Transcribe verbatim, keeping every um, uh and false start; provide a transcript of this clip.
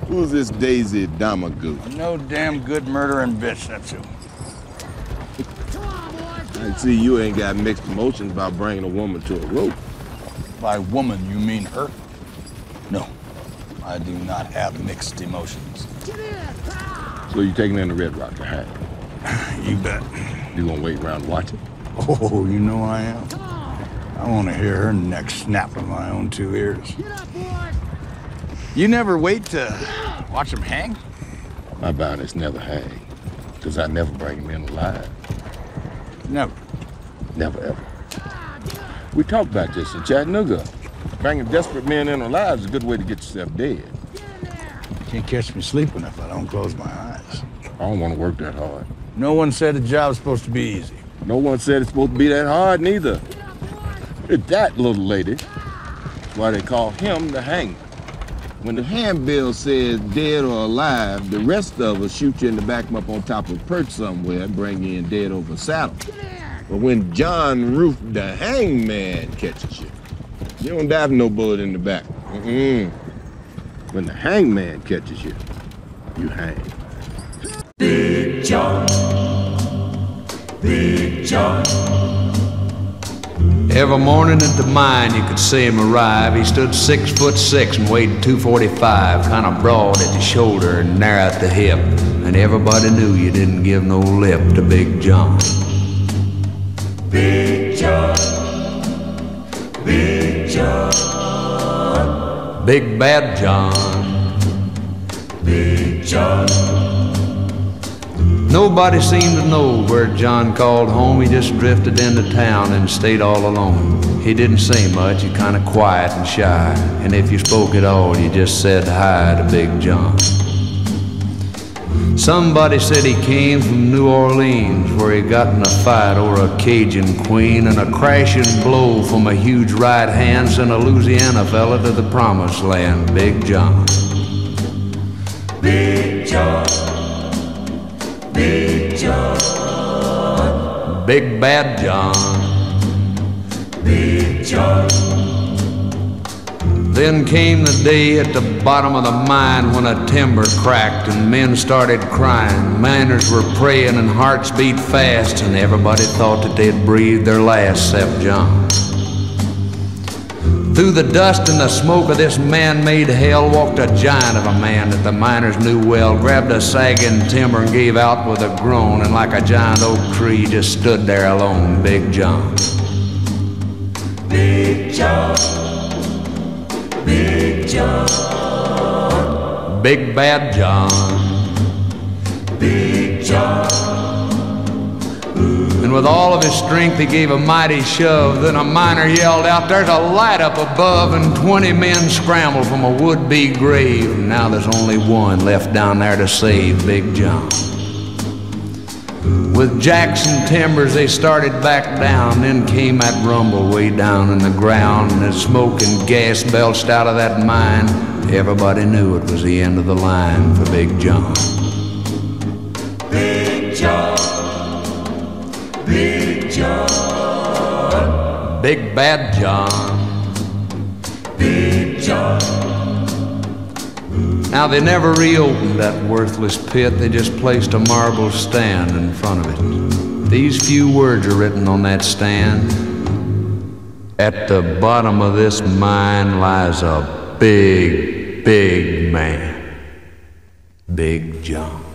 Who's this Daisy Damagoo? No damn good murdering bitch, that's who. I see you ain't got mixed emotions about bringing a woman to a rope. By woman, you mean her? No, I do not have mixed emotions. So you taking in the Red Rock to hang? You bet. You gonna wait around and watch it? Oh, you know I am. I want to hear her neck snap with my own two ears. You never wait to watch them hang? My bounties never hang, because I never bring them in alive. Never. Never, ever. We talked about this in Chattanooga. Bringing desperate men in alive is a good way to get yourself dead. You can't catch me sleeping if I don't close my eyes. I don't want to work that hard. No one said the job's supposed to be easy. No one said it's supposed to be that hard, neither. It's that little lady. That's why they call him the hangman. When the handbill says dead or alive, the rest of us shoot you in the back up on top of a perch somewhere and bring you in dead over saddle. But when John Roof, the hangman, catches you, you don't dive no bullet in the back. Mm-mm. When the hangman catches you, you hang. Big John, Big John. Every morning at the mine you could see him arrive. He stood six foot six and weighed two forty-five, kind of broad at the shoulder and narrow at the hip. And everybody knew you didn't give no lip to Big John. Big John, Big John, Big Bad John, Big John. Nobody seemed to know where John called home. He just drifted into town and stayed all alone. He didn't say much, he kind of quiet and shy. And if you spoke at all, you just said hi to Big John. Somebody said he came from New Orleans, where he got in a fight over a Cajun queen, and a crashing blow from a huge right hand sent a Louisiana fella to the promised land. Big John. Big John, Big John, Big Bad John, Big John. Then came the day at the bottom of the mine when a timber cracked and men started crying. Miners were praying and hearts beat fast, and everybody thought that they'd breathed their last except John. Through the dust and the smoke of this man-made hell walked a giant of a man that the miners knew well, grabbed a sagging timber and gave out with a groan, and like a giant oak tree just stood there alone. Big John. Big John, Big John, Big Bad John, Big John. and with all of his strength he gave a mighty shove. Then a miner yelled out, "There's a light up above," and twenty men scrambled from a would-be grave. And now there's only one left down there to save Big John. With Jackson timbers they started back down. Then came that rumble way down in the ground, and as smoke and gas belched out of that mine, everybody knew it was the end of the line for Big John. Big John, Big John, Big Bad John, Big John. Now they never reopened that worthless pit. They just placed a marble stand in front of it. These few words are written on that stand: "At the bottom of this mine lies a big, big man, Big John."